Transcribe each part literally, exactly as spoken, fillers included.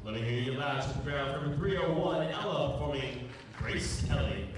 Let me hear you loud to the crowd from three oh one, Ella performing Grace Kelly.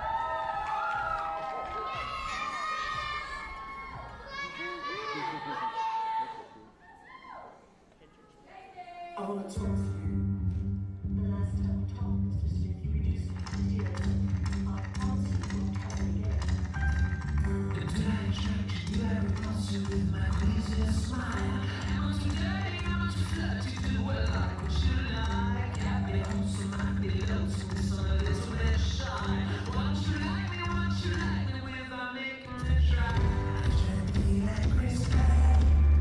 I want to talk to you. The last time we talked, Mister Smith, you reduced me to tears. I promise you won't happen again. Did I attract you? I repulse you with my craziest smile. I'm too dirty, I'm too flirty, do what I like, what should I? Got me home, so might be low to me, some a little bit shy. Won't you like me, won't you like me, without making me try? I try to be like Grace Kelly.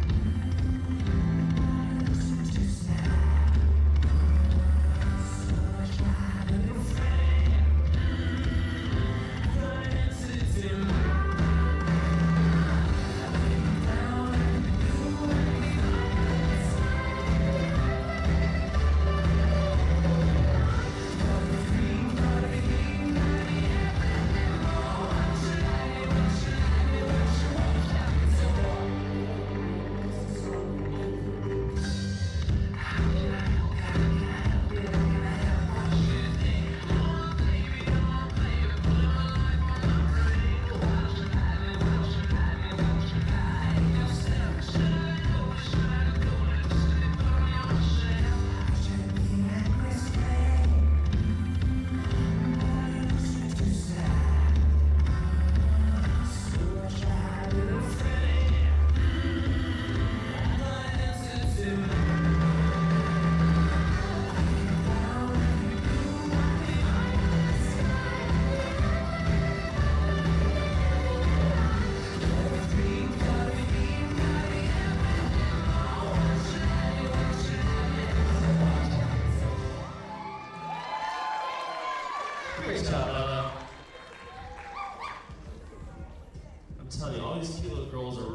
Great job, Ella. I'm telling you, all these cute little girls are